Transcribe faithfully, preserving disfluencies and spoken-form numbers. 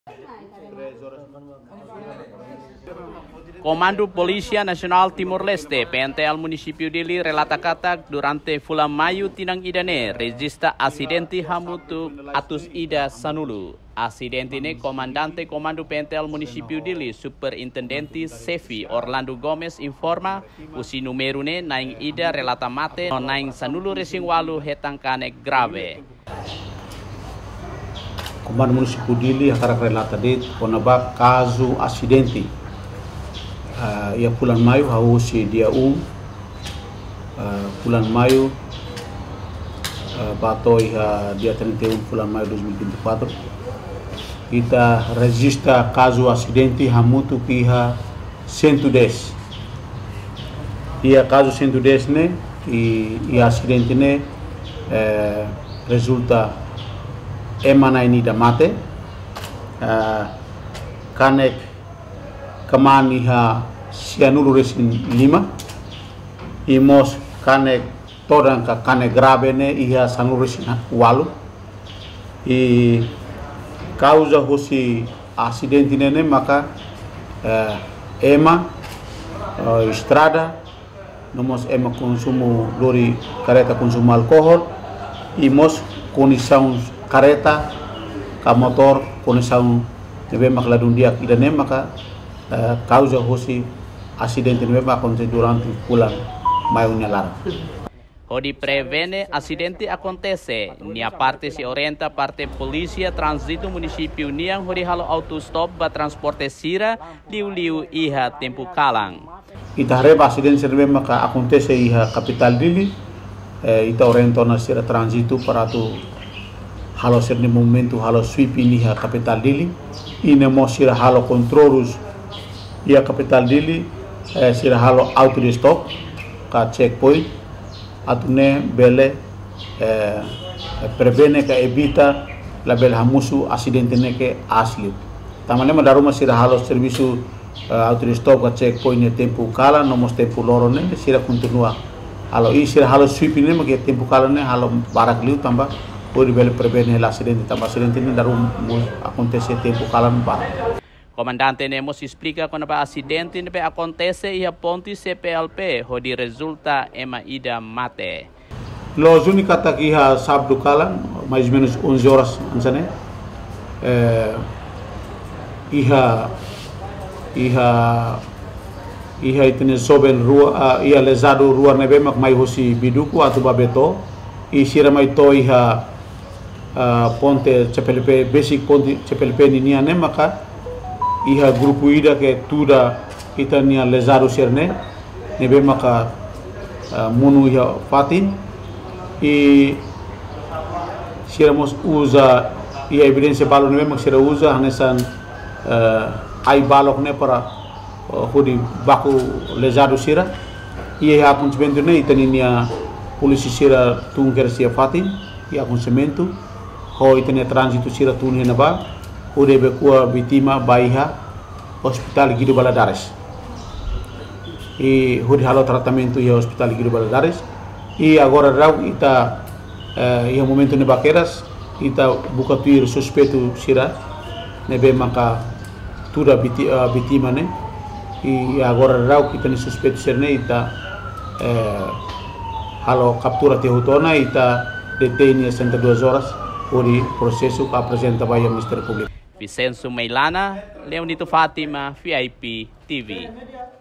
Comando Polícia Nacional Timor-Leste, P N T L Município Dili, relata katak durante bulan Mayu tinang idane registra asidenti hamutu atus ida sanulu. Asidenti ne Komandante Komando P N T L Município Dili, Superintendente Sefi Orlando Gomes informa usi numeru ne naing ida relata mate no naing sanulu resing walu hetang kane grave. Komando Município Dili hakara relata det konaba caso acidente. Uh, ia bulan Mayu hausi dia um uh, bulan Mayu uh, batoi ha dia trinta e um bulan Mayu dois mil e vinte e quatro kita registra caso acidente hamutu piha cento e dez ia caso cento e dez ne e, e acidente ne eh, resulta emana ini da mate uh, kanek kamani ha sianulu resin lima imos kane todan ka kane grave ne iha sanulu resin walu e causa hosi acidente ne maka eh, ema eh, estrada nomos ema consumo lori careta consumo alcohol imos condição careta ka motor condição nebe makladun dia idane maka Uh, causa hosi acidente ne acontece durante bulan Mayu nelar. Hodi prevene acidente acontece, nia parte se orienta parte polícia trânsito município niang hodi halo autostop ba transporte sira liu-liu iha tempo kalang. Ita reba acidente ne maka acontece iha capital Dili, eh, ita orienta na sira trânsito para tu halo ser ne momento halo sweep iha capital Dili, ine mo sira halo controlus ia capital Dili eh, sira halo auto de stop ka checkpoint atune bele eh, prevene ka evita la bel hamusu acidente ne ke asli tamane ma daruma sira halo serviço uh, auto de stop ka checkpoint ne tempo kala no mos tempo loro ne sira continua halo i sira halo sweep ne ma ke tempo kala ne halo barak liu tamba pode bele prevene la acidente tamba acidente ne darum acontece tempo kala barak. Comandante Nemos explica quando o acidente acontece e a ponte C P L P, onde resulta ema ida mate. Los única aqui ha sábado kala, mais ou menos onze horas ansane. Eh, iha iha iha itene soben rua uh, iha lesado rua nebe mak mai hosi biduku atu babeto. I sira mai to iha uh, ponte C P L P basic ponte C P L P ni niane maka iha grupo ida ke tuda kita nia lezaro serne nebe maka uh, munu iha fatin e siramos usa iha evidência balo nebe mak sira usa hanesan uh, ai balok ne para uh, hudi baku lezaro sira iha acontecimento ne itani nia polisi sira tungker sia fatin iha acontecimento ho itani transito sira tun hena ba udah bekua vítima baiha hospital Guido Baladares e hudi halo tratamento e hospital Guido Baladares e agora rau ita eh, e momento ne baqueras ita buka tuir suspeito sira nebe maka tuda vítima ne e agora rau kita ne suspeito sira ne ita eh, halo captura tehutona ita detém sessenta e duas horas por processo que apresenta vai ao Ministério Público. Vicenzo Meilana, Leonito Fátima, V I P T V.